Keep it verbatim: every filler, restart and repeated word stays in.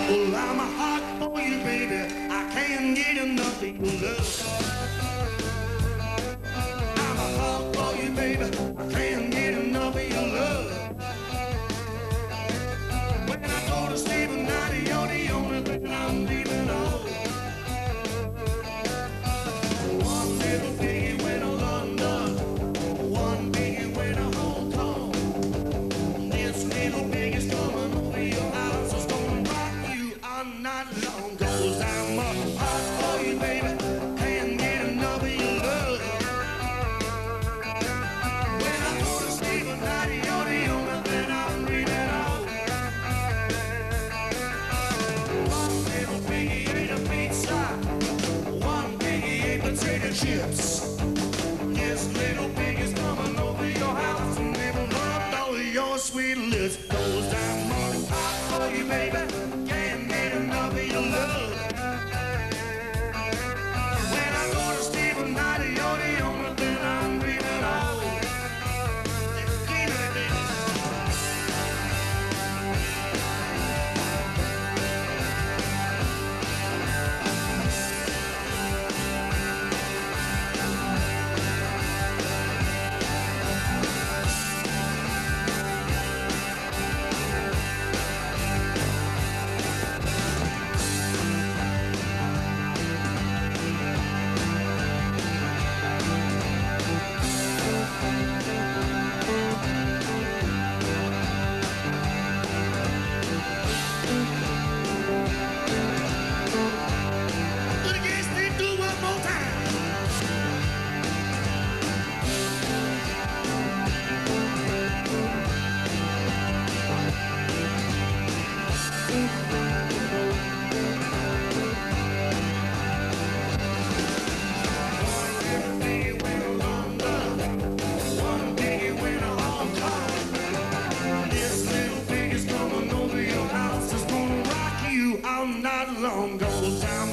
Well, I'm a hot for you, baby. I can't get enough of your love. I'm a hot for you, baby. I can't get enough of your love. When I go to sleep at night, you're the only thing I'm dreaming of. One little piggy went to London, one piggy went to Hong Kong. This little piggy's coming over your house, it's gonna rock you all night long. 'Cause I'm a hot for you, baby, can't get enough of your love. When I go to sleep at night, you're the only thing I'm dreaming of. One little piggy ate a pizza, one piggy ate potato chips. This little piggy's coming over your house and they will love all your sweet lips. 'Cause I'm a hot for you, baby, can't get enough of your love. When I go to sleep at night, you're the only thing I'm dreaming of. All night long goes down.